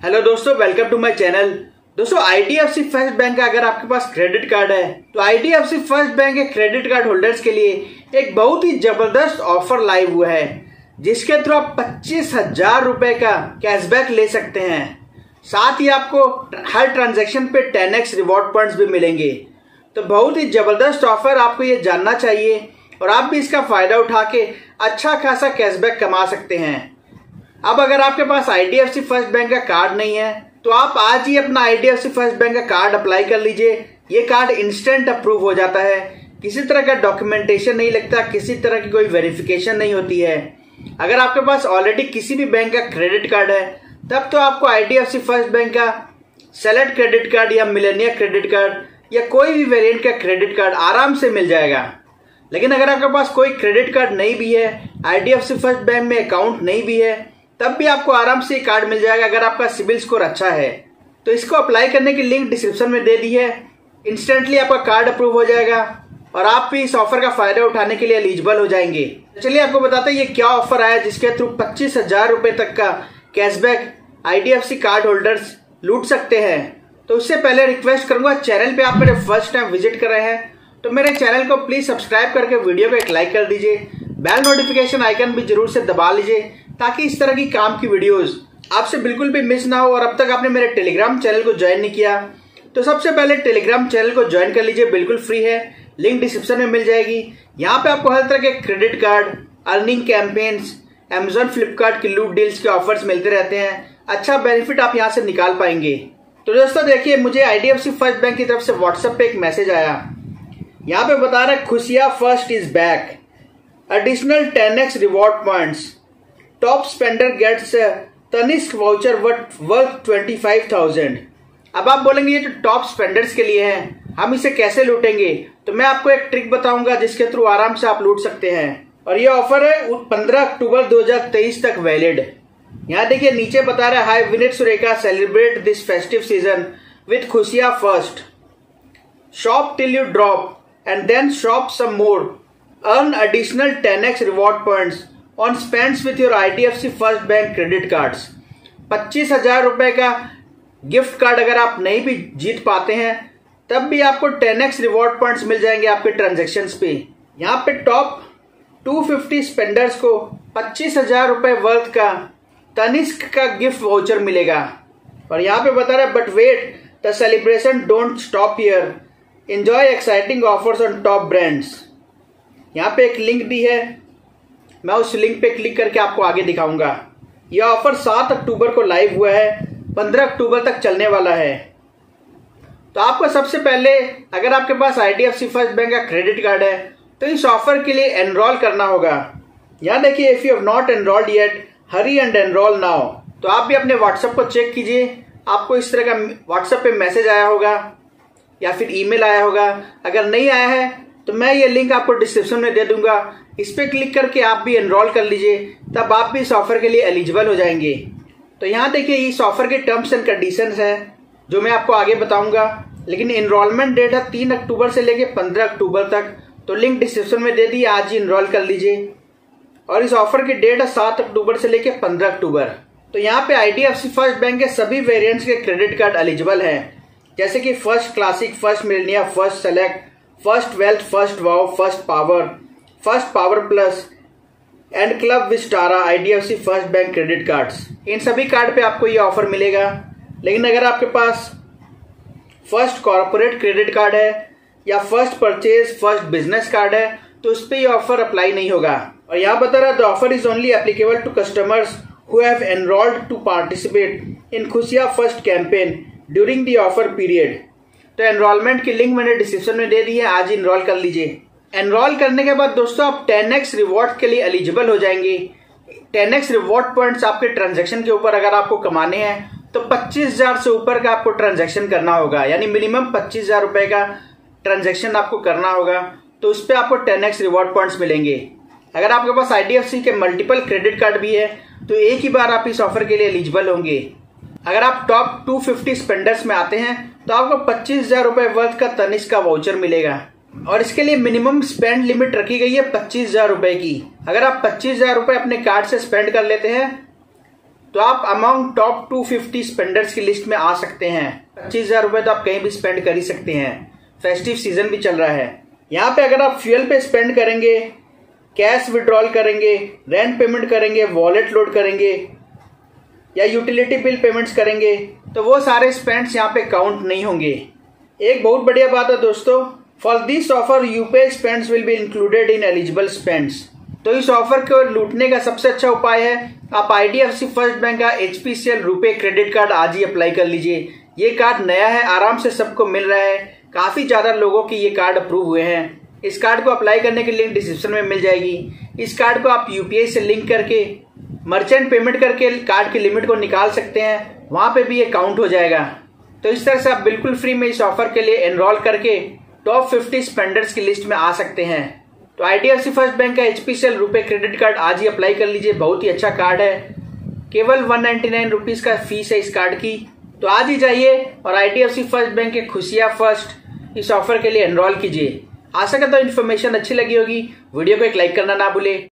Hello दोस्तों, welcome to my channel. दोस्तों, IDFC First Bank का अगर आपके पास क्रेडिट कार्ड है तो आईडीएफसी फर्स्ट बैंक के क्रेडिट कार्ड होल्डर्स के लिए एक बहुत ही जबरदस्त ऑफर लाइव हुआ है, जिसके थ्रू आप 25,000 रुपए का कैशबैक ले सकते हैं। साथ ही आपको हर ट्रांजैक्शन पे 10x रिवॉर्ड पॉइंट्स भी मिलेंगे। तो बहुत ही जबरदस्त ऑफर, आपको ये जानना चाहिए और आप भी इसका फायदा उठा के अच्छा खासा कैशबैक कमा सकते हैं। अब अगर आपके पास आईडीएफसी फर्स्ट बैंक का कार्ड नहीं है तो आप आज ही अपना आईडीएफसी फर्स्ट बैंक का कार्ड अप्लाई कर लीजिए। ये कार्ड इंस्टेंट अप्रूव हो जाता है, किसी तरह का डॉक्यूमेंटेशन नहीं लगता, किसी तरह की कोई वेरिफिकेशन नहीं होती है। अगर आपके पास ऑलरेडी किसी भी बैंक का क्रेडिट कार्ड है तब तो आपको आईडीएफसी फर्स्ट बैंक का सेलेक्ट क्रेडिट कार्ड या मिलेनियर क्रेडिट कार्ड या कोई भी वेरिएंट का क्रेडिट कार्ड आराम से मिल जाएगा। लेकिन अगर आपके पास कोई क्रेडिट कार्ड नहीं भी है, आईडीएफसी फर्स्ट बैंक में अकाउंट नहीं भी है, तब भी आपको आराम से कार्ड मिल जाएगा अगर आपका सिबिल स्कोर अच्छा है। तो इसको अप्लाई करने की लिंक डिस्क्रिप्शन में दे दी है। इंस्टेंटली आपका कार्ड अप्रूव हो जाएगा और आप भी इस ऑफर का फायदा उठाने के लिए एलिजिबल हो जाएंगे। चलिए आपको बताते हैं ये क्या ऑफर आया जिसके थ्रू 25,000 रुपए तक का कैशबैक आईडीएफसी कार्ड होल्डर्स लूट सकते हैं। तो उससे पहले रिक्वेस्ट करूंगा, चैनल पे आप मेरे फर्स्ट टाइम विजिट कर रहे हैं तो मेरे चैनल को प्लीज सब्सक्राइब करके वीडियो को एक लाइक कर दीजिए। बेल नोटिफिकेशन आइकन भी जरूर से दबा लीजिए ताकि इस तरह की काम की वीडियोस आपसे बिल्कुल भी मिस ना हो। और अब तक आपने मेरे टेलीग्राम चैनल को ज्वाइन नहीं किया तो सबसे पहले टेलीग्राम चैनल को ज्वाइन कर लीजिए, बिल्कुल फ्री है, लिंक डिस्क्रिप्शन में मिल जाएगी। यहाँ पे आपको हर तरह के credit card, earning campaigns, Amazon Flipkart की लूट डील्स के ऑफर्स मिलते रहते हैं। अच्छा बेनिफिट आप यहाँ से निकाल पाएंगे। तो दोस्तों देखिए, मुझे आईडीएफसी फर्स्ट बैंक की तरफ से व्हाट्सएप पे एक मैसेज आया। यहाँ पे बता रहा है Khushiya first is back, additional 10x reward points, top spender gets Tanishq voucher worth 25,000। अब आप बोलेंगे ये तो टॉप स्पेंडर्स के लिए है, हम इसे कैसे लूटेंगे? तो मैं आपको एक ट्रिक बताऊंगा जिसके थ्रू आराम से आप लूट सकते हैं। और ये ऑफर है 15 अक्टूबर 2023 तक वैलिड। यहाँ देखिए नीचे बता रहा है, hi Vineet Surekha, celebrate this festive season with Khushiya first, shop till you drop and then shop some more, earn additional 10x reward points on spends with your IDFC First Bank credit cards. 25,000 रुपए का gift card अगर आप नहीं भी जीत पाते हैं तब भी आपको 10x रिवॉर्ड पॉइंट्स मिल जाएंगे आपके ट्रांजैक्शंस पे। यहाँ पे टॉप 250 स्पेंडर्स को 25,000 रुपए वर्थ का तनिष्क का गिफ्ट वाउचर मिलेगा। और यहाँ पे बता रहा है, but wait the celebration don't stop here, enjoy exciting offers on top brands. यहाँ पे एक लिंक दी है, मैं उस लिंक पे क्लिक करके आपको आगे दिखाऊंगा। यह ऑफर 7 अक्टूबर को लाइव हुआ है, 15 अक्टूबर तक चलने वाला है। तो आपको सबसे पहले अगर आपके पास आईडीएफसी फर्स्ट बैंक का क्रेडिट कार्ड है तो इस ऑफर के लिए एनरोल करना होगा। यहाँ देखिए, if you have not enrolled yet hurry and enroll now. तो आप भी अपने व्हाट्सएप को चेक कीजिए, आपको इस तरह का व्हाट्सएप पे मैसेज आया होगा या फिर ईमेल आया होगा। अगर नहीं आया है तो मैं ये लिंक आपको डिस्क्रिप्शन में दे दूंगा, इस पे क्लिक करके आप भी एनरोल कर लीजिए, तब आप भी इस ऑफर के लिए एलिजिबल हो जाएंगे। तो यहाँ देखिए इस ऑफर के टर्म्स एंड कंडीशंस हैं जो मैं आपको आगे बताऊंगा। लेकिन एनरोलमेंट डेट है 3 अक्टूबर से लेके 15 अक्टूबर तक, तो लिंक डिस्क्रिप्शन में दे दी, आज ही एनरोल कर लीजिए। और इस ऑफर की डेट है 7 अक्टूबर से लेके 15 अक्टूबर। तो यहाँ पे आईडीएफसी फर्स्ट बैंक के सभी वेरिएंट्स के क्रेडिट कार्ड एलिजिबल है, जैसे कि First Classic, First Millennia, First Select, First Wealth, First वाव, First Power Plus and Club Vistara IDFC First Bank credit cards. इन सभी कार्ड पे आपको ये ऑफर मिलेगा। लेकिन अगर आपके पास फर्स्ट कॉर्पोरेट क्रेडिट कार्ड है या First Purchase, First Business card है तो उस पर ये ऑफर अप्लाई नहीं होगा। और यहाँ बता रहा है, the offer is only applicable to customers who have enrolled to participate in Khushiya first campaign during the offer period. तो एनरोलमेंट की लिंक मैंने डिस्क्रिप्शन में दे दी है, आज एनरोल कर लीजिए। एनरोल करने के बाद दोस्तों आप 10x रिवॉर्ड के लिए एलिजिबल हो जाएंगे। 10x रिवॉर्ड पॉइंट्स आपके ट्रांजैक्शन के ऊपर अगर आपको कमाने हैं तो 25,000 से ऊपर का आपको ट्रांजैक्शन करना होगा, यानी मिनिमम 25,000 रुपए का ट्रांजैक्शन आपको करना होगा, तो उस पर आपको 10x रिवॉर्ड पॉइंट्स मिलेंगे। अगर आपके पास आईडीएफसी के मल्टीपल क्रेडिट कार्ड भी है तो एक ही बार आप इस ऑफर के लिए एलिजिबल होंगे। अगर आप टॉप 250 स्पेंडर्स में आते हैं तो आपको 25,000 रुपए वर्थ का तनिष्क का वाउचर मिलेगा। और इसके लिए मिनिमम स्पेंड लिमिट रखी गई है 25,000 रुपए की। अगर आप 25,000 रुपए अपने कार्ड से स्पेंड कर लेते हैं तो आप अमंग टॉप 250 स्पेंडर्स की लिस्ट में आ सकते हैं। 25,000 रुपए तो आप कहीं भी स्पेंड कर ही सकते हैं। फेस्टिव सीजन भी चल रहा है। यहाँ पे अगर आप फ्यूल पे स्पेंड करेंगे, कैश विड्रॉल करेंगे, रेंट पेमेंट करेंगे, वॉलेट लोड करेंगे या यूटिलिटी बिल पेमेंट्स करेंगे तो वो सारे स्पेंड्स यहाँ पे काउंट नहीं होंगे। एक बहुत बढ़िया बात है दोस्तों, for this offer UPI spends will be included in eligible spends. तो इस ऑफर को लूटने का सबसे अच्छा उपाय है आप आईडीएफसी फर्स्ट बैंक का HPCL रुपए क्रेडिट कार्ड आज ही अप्लाई कर लीजिए। ये कार्ड नया है, आराम से सबको मिल रहा है। काफी ज्यादा लोगों की ये कार्ड अप्रूव हुए हैं। इस कार्ड को अप्लाई करने की लिंक डिस्क्रिप्शन में मिल जाएगी। इस कार्ड को आप यूपीआई से लिंक करके मर्चेंट पेमेंट करके कार्ड की लिमिट को निकाल सकते हैं, वहां पे भी ये काउंट हो जाएगा। तो इस तरह से आप बिल्कुल फ्री में इस ऑफर के लिए एनरोल करके टॉप 50 स्पेंडर्स की लिस्ट में आ सकते हैं। तो आईडीएफसी फर्स्ट बैंक का HPCL रुपए क्रेडिट कार्ड आज ही अप्लाई कर लीजिए। बहुत ही अच्छा कार्ड है, केवल 199 रुपीज का फीस है इस कार्ड की। तो आज ही जाइए और आईडीएफसी फर्स्ट बैंक के खुशियां फर्स्ट इस ऑफर के लिए एनरोल कीजिए। आशा करता हूं इन्फॉर्मेशन अच्छी लगी होगी। वीडियो को एक लाइक करना ना भूले।